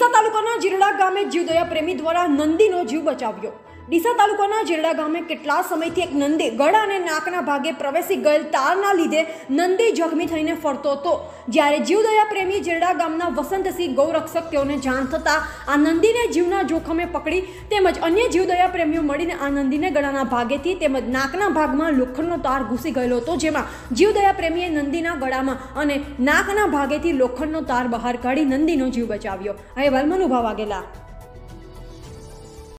ડીસા તાલુકાના જીરડા ગામે જીવદયા પ્રેમી દ્વારા નંદીનો જીવ બચાવ્યો। ડીસા તાલુકાના જીરડા ગામે કેટલા સમયથી એક નંદી ગળા અને નાકના ભાગે પ્રવેશી ગયેલ તારના લીધે નંદી જખમી થઈને ફરતો હતો। જ્યારે જીવદયા પ્રેમી જીરડા ગામના વસંતસિંહ ગૌરક્ષક તેઓને જાણ થતાં આ નંદીને જીવના જોખમે પકડી તેમજ અન્ય જીવદયા પ્રેમીઓ મળીને આ નંદીને ગળાના ભાગેથી તેમજ નાકના ભાગમાં લોખંડનો તાર ઘૂસી ગયેલો હતો, જેમાં જીવદયા પ્રેમીએ નંદીના ગળામાં અને નાકના ભાગેથી લોખંડનો તાર બહાર કાઢી નંદીનો જીવ બચાવ્યો। અહેવાલ મનુભા વાઘેલા।